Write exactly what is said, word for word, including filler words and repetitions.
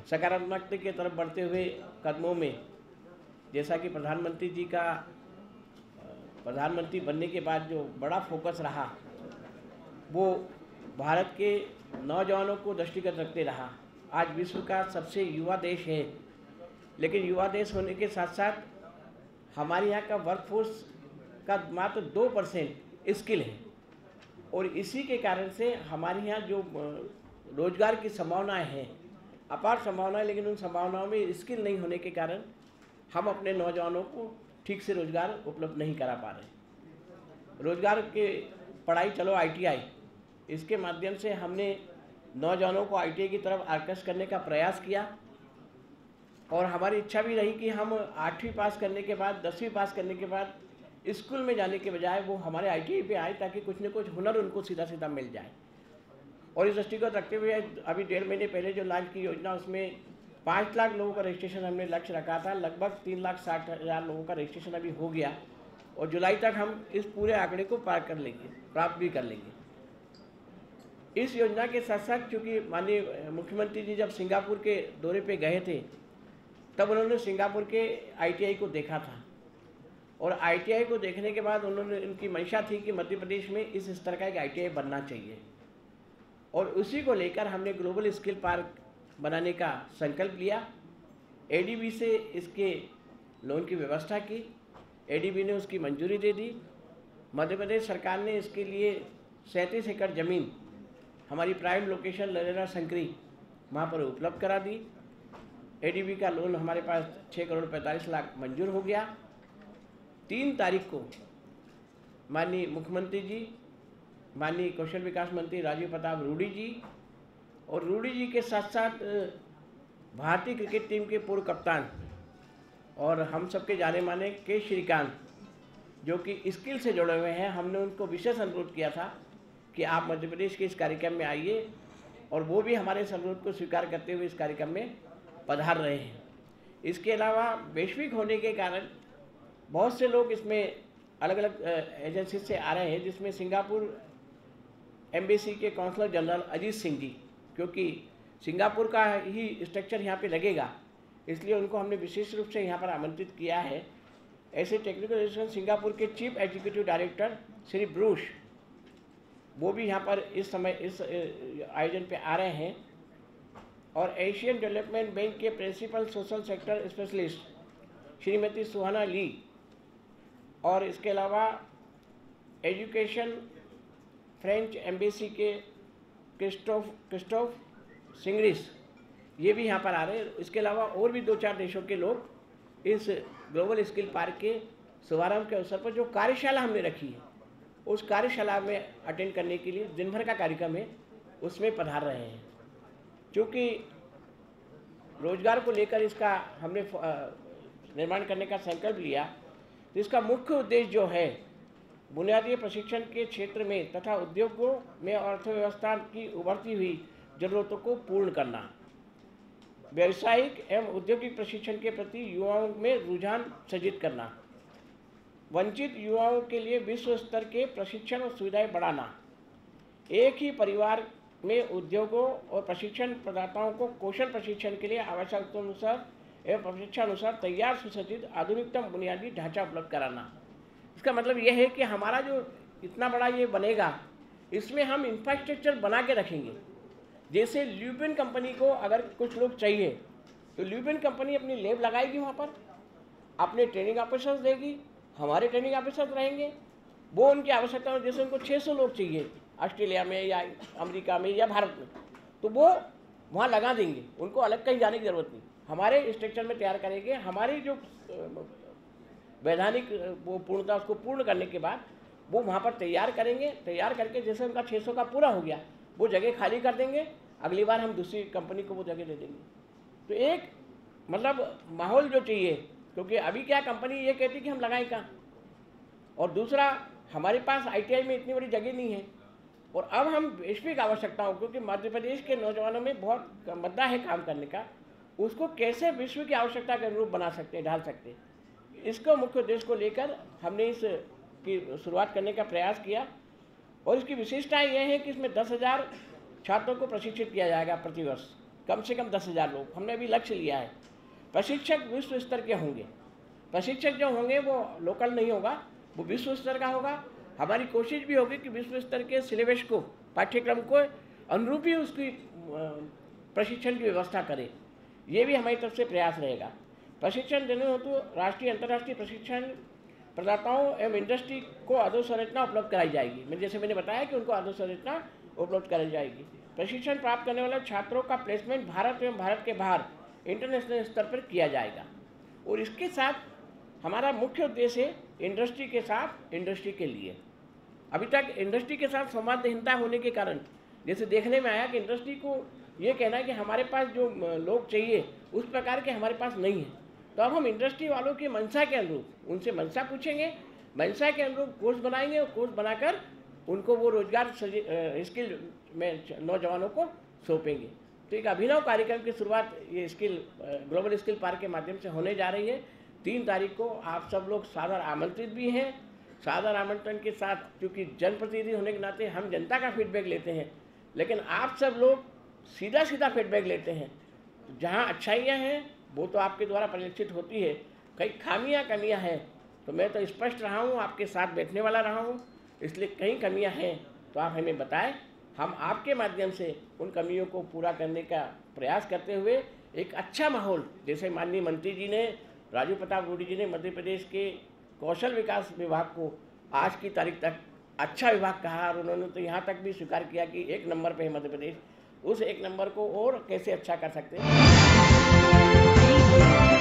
सकारात्मकता की तरफ बढ़ते हुए कदमों में, जैसा कि प्रधानमंत्री जी का प्रधानमंत्री बनने के बाद जो बड़ा फोकस रहा वो भारत के नौजवानों को दृष्टिगत रखते रहा। आज विश्व का सबसे युवा देश है, लेकिन युवा देश होने के साथ साथ हमारे यहाँ का वर्कफोर्स का मात्र दो परसेंट स्किल है, और इसी के कारण से हमारे यहाँ जो रोजगार की संभावनाएं हैं, अपार संभावनाएं, लेकिन उन संभावनाओं में स्किल नहीं होने के कारण हम अपने नौजवानों को ठीक से रोजगार उपलब्ध नहीं करा पा रहे। रोजगार के पढ़ाई चलो आईटीआई, इसके माध्यम से हमने नौजवानों को आईटीआई की तरफ आकर्षित करने का प्रयास किया, और हमारी इच्छा भी रही कि हम आठवीं पास करने के बाद, दसवीं पास करने के बाद स्कूल में जाने के बजाय वो हमारे आईटीआई पे आए, ताकि कुछ न कुछ हुनर उनको सीधा सीधा मिल जाए। और इस दृष्टिगत रखते हुए अभी डेढ़ महीने पहले जो लॉन्च की योजना, उसमें पाँच लाख लोगों का रजिस्ट्रेशन हमने लक्ष्य रखा था। लगभग तीन लाख साठ हज़ार लोगों का रजिस्ट्रेशन अभी हो गया, और जुलाई तक हम इस पूरे आंकड़े को पार कर लेंगे, प्राप्त भी कर लेंगे। इस योजना के साथ साथ चूँकि माननीय मुख्यमंत्री जी जब सिंगापुर के दौरे पे गए थे, तब उन्होंने सिंगापुर के आईटीआई को देखा था, और आईटीआई को देखने के बाद उन्होंने उनकी मंशा थी कि मध्य प्रदेश में इस स्तर का एक आईटीआई बनना चाहिए, और उसी को लेकर हमने ग्लोबल स्किल पार्क बनाने का संकल्प लिया। एडीबी से इसके लोन की व्यवस्था की, एडीबी ने उसकी मंजूरी दे दी। मध्य प्रदेश सरकार ने इसके लिए सैंतीस एकड़ ज़मीन हमारी प्राइम लोकेशन लरेरा संकरी वहाँ पर उपलब्ध करा दी। एडीबी का लोन हमारे पास छः करोड़ पैंतालीस लाख मंजूर हो गया। तीन तारीख को माननीय मुख्यमंत्री जी, माननीय कौशल विकास मंत्री राजीव प्रताप रूडी जी, और रूडी जी के साथ साथ भारतीय क्रिकेट टीम के पूर्व कप्तान और हम सबके जाने माने के श्रीकांत, जो कि स्किल से जुड़े हुए हैं, हमने उनको विशेष अनुरोध किया था कि आप मध्य प्रदेश के इस कार्यक्रम में आइए, और वो भी हमारे इस अनुरोध को स्वीकार करते हुए इस कार्यक्रम में पधार रहे हैं। इसके अलावा वैश्विक होने के कारण बहुत से लोग इसमें अलग अलग एजेंसी से आ रहे हैं, जिसमें सिंगापुर एम्बेसी के काउंसलर जनरल अजीत सिंह जी, क्योंकि सिंगापुर का ही स्ट्रक्चर यहाँ पे लगेगा, इसलिए उनको हमने विशेष रूप से यहाँ पर आमंत्रित किया है। ऐसे टेक्निकल एजुकेशन सिंगापुर के chief executive director Shri Bruce, वो भी यहाँ पर इस समय इस आयोजन पे आ रहे हैं, और एशियन डेवलपमेंट बैंक के principal social sector specialist Shrimati Suhana Lee, और इसके अलावा एजुकेशन फ्रेंच एम्बेसी के क्रिस्टोफ क्रिस्टोफ सिंग्रिस, ये भी यहाँ पर आ रहे हैं। इसके अलावा और भी दो चार देशों के लोग इस ग्लोबल स्किल पार्क के शुभारंभ के अवसर पर जो कार्यशाला हमने रखी है, उस कार्यशाला में अटेंड करने के लिए दिन भर का कार्यक्रम है, उसमें पधार रहे हैं। क्योंकि रोजगार को लेकर इसका हमने निर्माण करने का संकल्प लिया, तो इसका मुख्य उद्देश्य जो है बुनियादी प्रशिक्षण के क्षेत्र में तथा उद्योगों में अर्थव्यवस्था की उभरती हुई जरूरतों को पूर्ण करना, व्यावसायिक एवं औद्योगिक प्रशिक्षण के प्रति युवाओं में रुझान सृजित करना, वंचित युवाओं के लिए विश्व स्तर के प्रशिक्षण और सुविधाएं बढ़ाना, एक ही परिवार में उद्योगों और प्रशिक्षण प्रदाताओं को कौशल प्रशिक्षण के लिए आवश्यकतानुसार एवं प्रशिक्षणानुसार तैयार सुसज्जित आधुनिकतम बुनियादी ढांचा उपलब्ध कराना। इसका मतलब यह है कि हमारा जो इतना बड़ा ये बनेगा, इसमें हम इंफ्रास्ट्रक्चर बना के रखेंगे। जैसे ल्यूबिन कंपनी को अगर कुछ लोग चाहिए, तो ल्यूबिन कंपनी अपनी लैब लगाएगी, वहाँ पर अपने ट्रेनिंग ऑफिसर्स देगी, हमारे ट्रेनिंग ऑफिसर्स रहेंगे, वो उनकी आवश्यकता, जैसे उनको छः सौ लोग चाहिए ऑस्ट्रेलिया में या अमेरिका में या भारत में, तो वो वहाँ लगा देंगे, उनको अलग कहीं जाने की ज़रूरत नहीं, हमारे स्ट्रक्चर में तैयार करेंगे। हमारी जो वैधानिक वो पूर्णता उसको पूर्ण करने के बाद वो वहाँ पर तैयार करेंगे, तैयार करके जैसे उनका छः सौ का पूरा हो गया, वो जगह खाली कर देंगे, अगली बार हम दूसरी कंपनी को वो जगह दे देंगे। तो एक मतलब माहौल जो चाहिए, क्योंकि अभी क्या कंपनी ये कहती कि हम लगाएं कहाँ, और दूसरा हमारे पास आईटीआई में इतनी बड़ी जगह नहीं है, और अब हम वैश्विक आवश्यकताओं, क्योंकि मध्य प्रदेश के नौजवानों में बहुत मद्दा है काम करने का, उसको कैसे विश्व की आवश्यकता के अनुरूप बना सकते हैं, ढाल सकते हैं, इसको मुख्य उद्देश्य को लेकर हमने इस की शुरुआत करने का प्रयास किया। और इसकी विशेषताएं यह है कि इसमें दस हज़ार छात्रों को प्रशिक्षित किया जाएगा प्रतिवर्ष, कम से कम दस हज़ार लोग हमने अभी लक्ष्य लिया है। प्रशिक्षक विश्व स्तर के होंगे। प्रशिक्षक जो होंगे वो लोकल नहीं होगा, वो विश्व स्तर का होगा। हमारी कोशिश भी होगी कि विश्व स्तर के सिलेबस को, पाठ्यक्रम को अनुरूप ही उसकी प्रशिक्षण की व्यवस्था करें। ये भी हमारी तरफ से प्रयास रहेगा। प्रशिक्षण देने हेतु तो राष्ट्रीय अंतर्राष्ट्रीय प्रशिक्षण प्रदाताओं एवं इंडस्ट्री को अधोसंरचना उपलब्ध कराई जाएगी। मैं जैसे मैंने बताया कि उनको अधोसंरचना उपलब्ध कराई जाएगी। प्रशिक्षण प्राप्त करने वाले छात्रों का प्लेसमेंट भारत एवं भारत के बाहर इंटरनेशनल स्तर पर किया जाएगा। और इसके साथ हमारा मुख्य उद्देश्य है इंडस्ट्री के साथ इंडस्ट्री के लिए। अभी तक इंडस्ट्री के साथ संवादहीनता होने के कारण जैसे देखने में आया कि इंडस्ट्री को ये कहना है कि हमारे पास जो लोग चाहिए उस प्रकार के हमारे पास नहीं है। तो अब हम इंडस्ट्री वालों की मंशा के अनुरूप उनसे मंशा पूछेंगे, मंशा के अनुरूप कोर्स बनाएंगे और कोर्स बनाकर उनको वो रोजगार स्किल में नौजवानों को सौंपेंगे। तो एक अभिनव कार्यक्रम की शुरुआत ये स्किल ग्लोबल स्किल पार्क के माध्यम से होने जा रही है। तीन तारीख को आप सब लोग सादर आमंत्रित भी हैं। सादर आमंत्रण के साथ क्योंकि जनप्रतिनिधि होने के नाते हम जनता का फीडबैक लेते हैं, लेकिन आप सब लोग सीधा सीधा फीडबैक लेते हैं। जहाँ अच्छाइयाँ हैं वो तो आपके द्वारा परिलक्षित होती है, कई खामियाँ कमियाँ हैं तो मैं तो स्पष्ट रहा हूँ, आपके साथ बैठने वाला रहा हूँ, इसलिए कई कमियाँ हैं तो आप हमें बताएं। हम आपके माध्यम से उन कमियों को पूरा करने का प्रयास करते हुए एक अच्छा माहौल, जैसे माननीय मंत्री जी ने, राजू प्रताप रूडी जी ने मध्य प्रदेश के कौशल विकास विभाग को आज की तारीख तक अच्छा विभाग कहा और उन्होंने तो यहाँ तक भी स्वीकार किया कि एक नंबर पे है मध्य प्रदेश। उस एक नंबर को और कैसे अच्छा कर सकते हैं।